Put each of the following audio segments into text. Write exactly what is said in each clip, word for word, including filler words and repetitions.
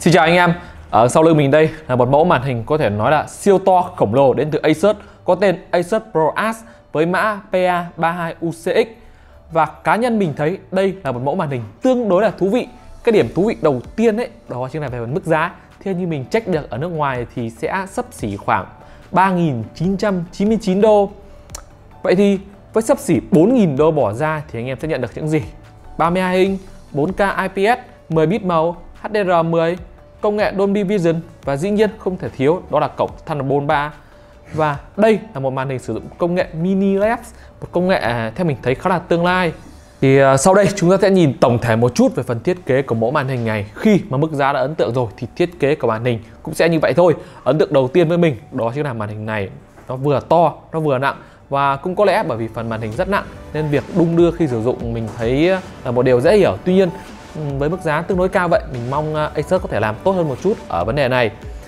Xin chào anh em. Ở sau lưng mình đây là một mẫu màn hình có thể nói là siêu to khổng lồ đến từ Asus, có tên Asus ProArt với mã P A ba hai U C X. Và cá nhân mình thấy đây là một mẫu màn hình tương đối là thú vị. Cái điểm thú vị đầu tiên ấy đó chính là về mức giá. Theo như mình check được ở nước ngoài thì sẽ xấp xỉ khoảng ba nghìn chín trăm chín mươi chín đô. Vậy thì với xấp xỉ bốn nghìn đô bỏ ra thì anh em sẽ nhận được những gì? ba mươi hai inch, bốn K I P S, mười bit màu, H D R mười, công nghệ Dolby Vision và dĩ nhiên không thể thiếu đó là cổng Thunderbolt ba. Và đây là một màn hình sử dụng công nghệ mini L E D, một công nghệ theo mình thấy khá là tương lai. Thì uh, sau đây chúng ta sẽ nhìn tổng thể một chút về phần thiết kế của mẫu màn hình này. Khi mà mức giá đã ấn tượng rồi thì thiết kế của màn hình cũng sẽ như vậy thôi. Ấn tượng đầu tiên với mình đó chính là màn hình này nó vừa to, nó vừa nặng. Và cũng có lẽ bởi vì phần màn hình rất nặng nên việc đung đưa khi sử dụng mình thấy là một điều dễ hiểu. Tuy nhiên với mức giá tương đối cao vậy, mình mong Asus có thể làm tốt hơn một chút ở vấn đề này.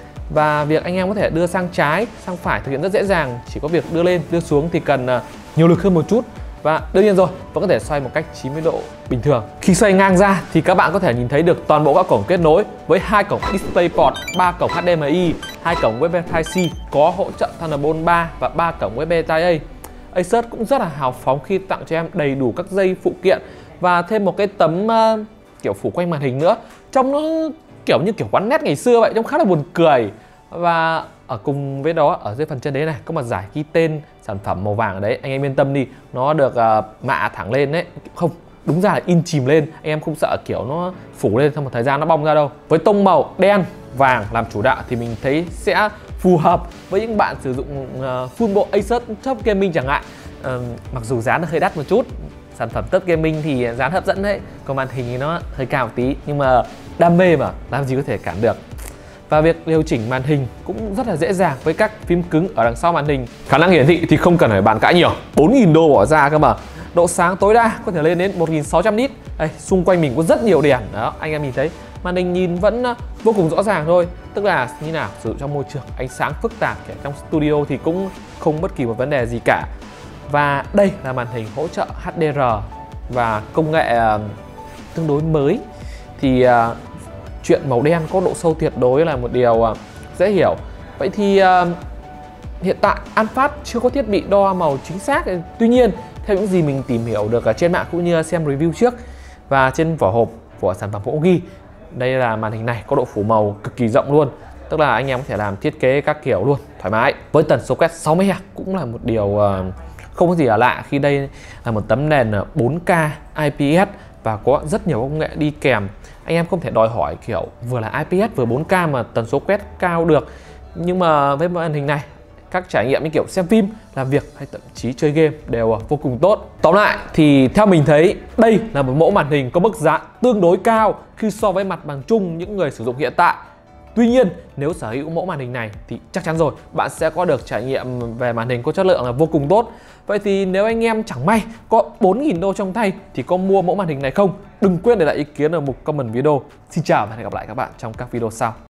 Và việc anh em có thể đưa sang trái, sang phải thực hiện rất dễ dàng. Chỉ có việc đưa lên, đưa xuống thì cần nhiều lực hơn một chút. Và đương nhiên rồi, vẫn có thể xoay một cách chín mươi độ bình thường. Khi xoay ngang ra thì các bạn có thể nhìn thấy được toàn bộ các cổng kết nối với hai cổng DisplayPort, ba cổng H D M I, hai cổng u ét bê Type-C, có hỗ trợ Thunderbolt ba và ba cổng u ét bê Type-A. Asus cũng rất là hào phóng khi tặng cho em đầy đủ các dây phụ kiện và thêm một cái tấm uh, kiểu phủ quanh màn hình nữa. Trông nó kiểu như kiểu quán nét ngày xưa vậy, trông khá là buồn cười. Và ở cùng với đó, ở dưới phần chân đế này có một giải ghi tên sản phẩm màu vàng ở đấy. Anh em yên tâm đi, nó được uh, mạ thẳng lên đấy. Không, đúng ra là in chìm lên. Anh em không sợ kiểu nó phủ lên sau một thời gian nó bong ra đâu. Với tông màu đen, vàng làm chủ đạo thì mình thấy sẽ phù hợp với những bạn sử dụng uh, full bộ Asus Top Gaming chẳng hạn. uh, Mặc dù giá nó hơi đắt một chút, sản phẩm Top Gaming thì giá hấp dẫn đấy, còn màn hình thì nó hơi cao một tí, nhưng mà đam mê mà, làm gì có thể cản được. Và việc điều chỉnh màn hình cũng rất là dễ dàng với các phím cứng ở đằng sau màn hình. Khả năng hiển thị thì không cần phải bàn cãi nhiều, bốn nghìn đô bỏ ra cơ mà. Độ sáng tối đa có thể lên đến một nghìn sáu trăm nit. Đây, xung quanh mình có rất nhiều đèn đó, anh em nhìn thấy màn hình nhìn vẫn vô cùng rõ ràng thôi. Tức là như nào, sử dụng trong môi trường ánh sáng phức tạp kể trong studio thì cũng không bất kỳ một vấn đề gì cả. Và đây là màn hình hỗ trợ H D R và công nghệ uh, tương đối mới. Thì uh, chuyện màu đen có độ sâu tuyệt đối là một điều uh, dễ hiểu. Vậy thì uh, hiện tại Anfast chưa có thiết bị đo màu chính xác. Tuy nhiên theo những gì mình tìm hiểu được ở trên mạng cũng như xem review trước và trên vỏ hộp của sản phẩm cũng ghi đây là màn hình này có độ phủ màu cực kỳ rộng luôn. Tức là anh em có thể làm thiết kế các kiểu luôn thoải mái. Với tần số quét sáu mươi héc cũng là một điều uh, không có gì là lạ khi đây là một tấm nền bốn K I P S và có rất nhiều công nghệ đi kèm. Anh em không thể đòi hỏi kiểu vừa là I P S vừa bốn K mà tần số quét cao được. Nhưng mà với màn hình này, các trải nghiệm như kiểu xem phim, làm việc hay thậm chí chơi game đều vô cùng tốt. Tóm lại thì theo mình thấy đây là một mẫu màn hình có mức giá tương đối cao khi so với mặt bằng chung những người sử dụng hiện tại. Tuy nhiên nếu sở hữu mẫu màn hình này thì chắc chắn rồi bạn sẽ có được trải nghiệm về màn hình có chất lượng là vô cùng tốt. Vậy thì nếu anh em chẳng may có bốn nghìn đô trong tay thì có mua mẫu màn hình này không? Đừng quên để lại ý kiến ở mục comment video. Xin chào và hẹn gặp lại các bạn trong các video sau.